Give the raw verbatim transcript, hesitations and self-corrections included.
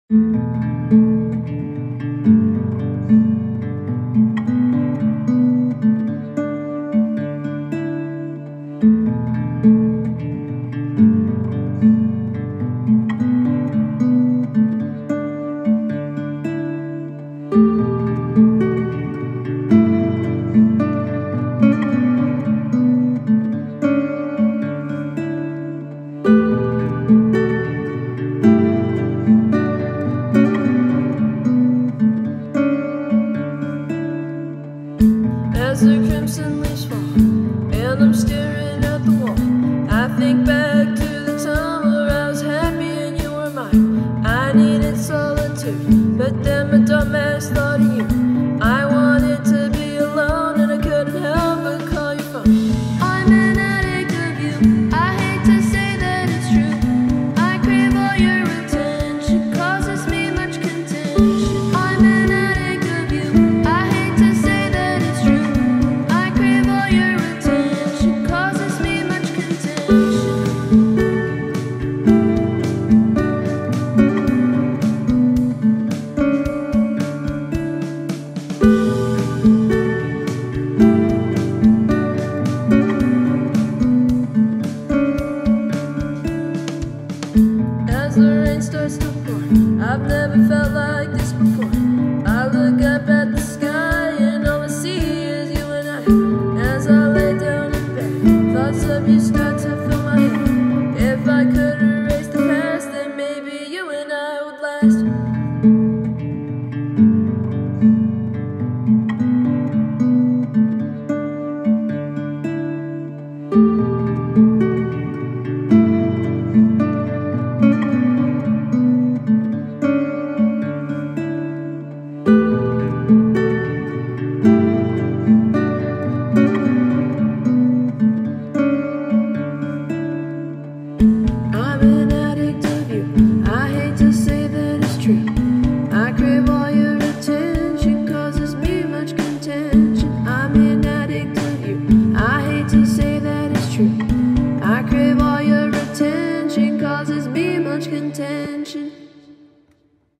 As the crimson leaves fall and I'm staring at the wall, I think back to the time where I was happy and you were mine. I needed solitude, but then my dumbass thought of you. I wanted to be alone and I couldn't help but call your phone. I'm an addict of you, I hate to say that it's true. I crave all your attention, causes me much contention. I'm an addict of you, I hate to say that it's true. As the rain starts to pour, I've never felt like this.